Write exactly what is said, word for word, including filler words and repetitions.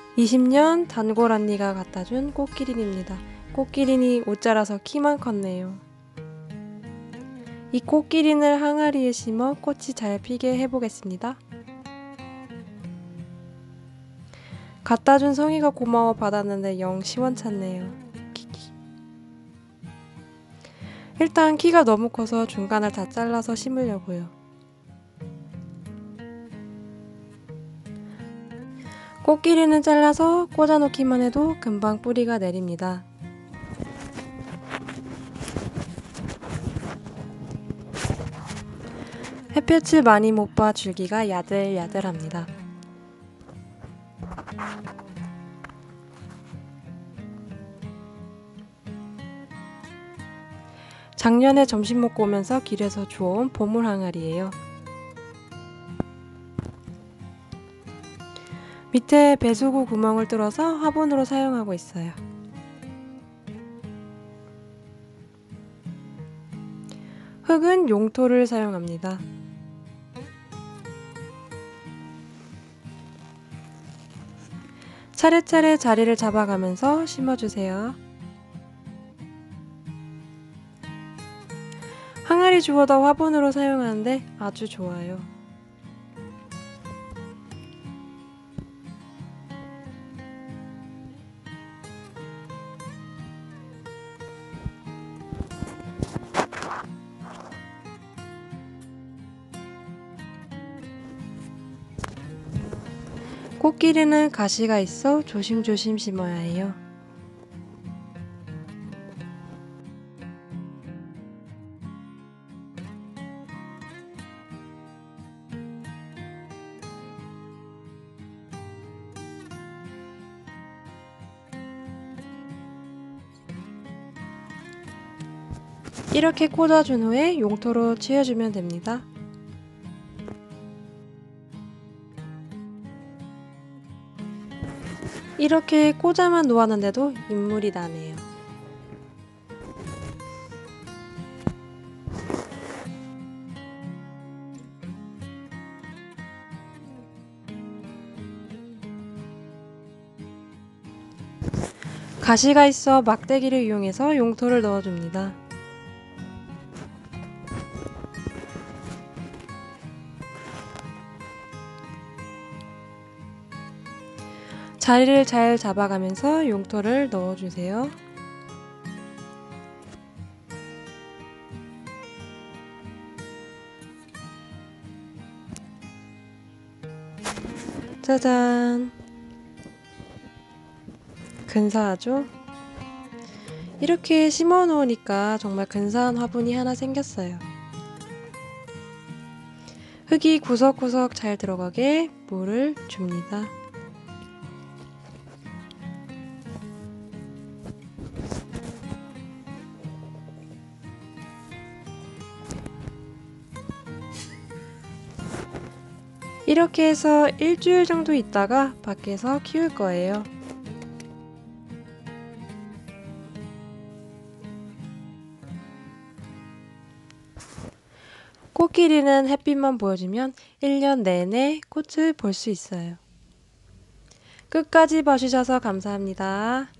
이십 년 단골 언니가 갖다준 꽃기린입니다. 꽃기린이 옷 자라서 키만 컸네요. 이 꽃기린을 항아리에 심어 꽃이 잘 피게 해보겠습니다. 갖다준 성희가 고마워 받았는데 영 시원찮네요. 키키. 일단 키가 너무 커서 중간을 다 잘라서 심으려고요. 꽃기린은 잘라서 꽂아놓기만 해도 금방 뿌리가 내립니다. 햇볕을 많이 못 봐 줄기가 야들야들합니다. 작년에 점심 먹고 오면서 길에서 주워온 보물 항아리예요. 밑에 배수구 구멍을 뚫어서 화분으로 사용하고 있어요. 흙은 용토를 사용합니다. 차례차례 자리를 잡아가면서 심어주세요. 항아리 주워다 화분으로 사용하는데 아주 좋아요. 꽃기린은 가시가 있어 조심조심 심어야 해요. 이렇게 꽂아준 후에 용토로 치워주면 됩니다. 이렇게 꽂아만 놓았는데도 인물이 나네요. 가시가 있어 막대기를 이용해서 용토를 넣어줍니다. 자리를 잘 잡아가면서 용토를 넣어주세요. 짜잔! 근사하죠? 이렇게 심어 놓으니까 정말 근사한 화분이 하나 생겼어요. 흙이 구석구석 잘 들어가게 물을 줍니다. 이렇게 해서 일주일 정도 있다가 밖에서 키울 거예요. 꽃기린은 햇빛만 보여주면 일 년 내내 꽃을 볼 수 있어요. 끝까지 봐주셔서 감사합니다.